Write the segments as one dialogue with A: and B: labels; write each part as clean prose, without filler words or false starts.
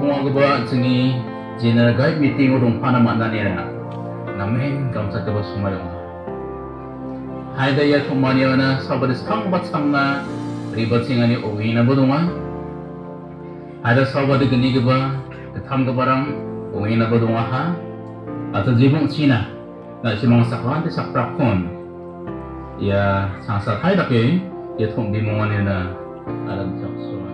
A: Bunga gaba sini jina guide meeting urung panamat nanira namen gamsa gaba sumayo haida ya thumani wana sabadis thang bat samna ribat singani owina bodunga haida sabadi gani gaba tham gabarang owina bodunga ha atau jibung Cina na simang sakwan ti sakprakon ya sangsa haida ke ya thum bimongan na Rimchaksoa.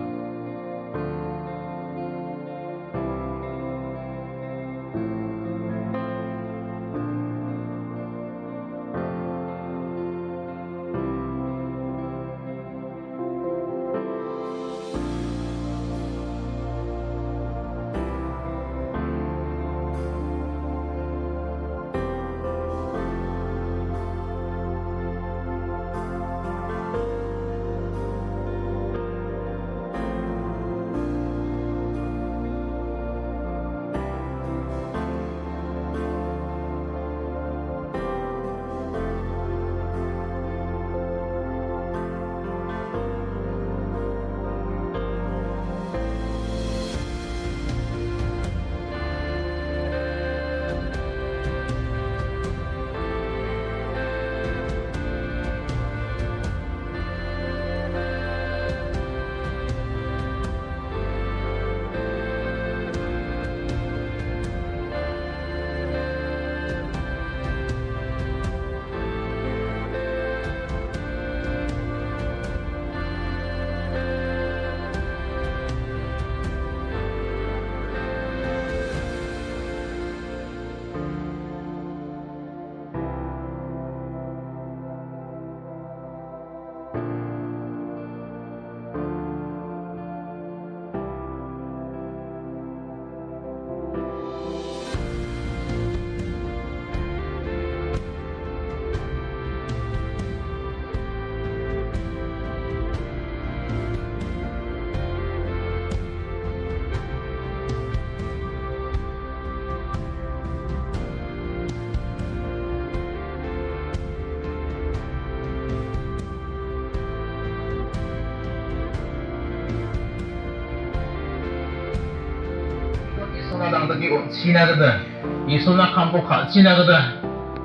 A: Sonalang tagi Cina gada, isona kampo kal Cina gada,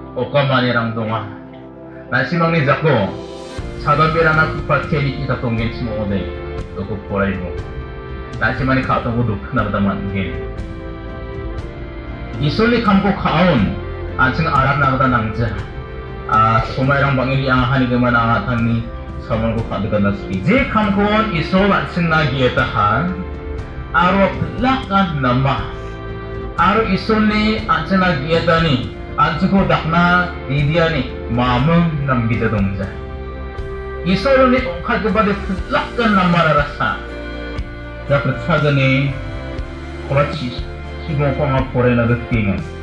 A: okamani donga. Nasi mangni zakko, sadabirana kupateli kita tonggen simode, toko porai mo. Nasi mani kato buduk nabdaman gen. Isoni kampo kaon, ansing arab nagda nangja. Sumairang bangili ang hani gaman ang atang ni saman ko kadagan naspi. Je kampo iso ansing nagietahan, aro lakan nama. Aro isoni ansing nagietani, ansing ko dakna didiani mamang nam bida dongja. Isoro ni ongkat kepada lakan nama rasa. Dapat saja ni, kalau si mau kau ngaporin ada tingan.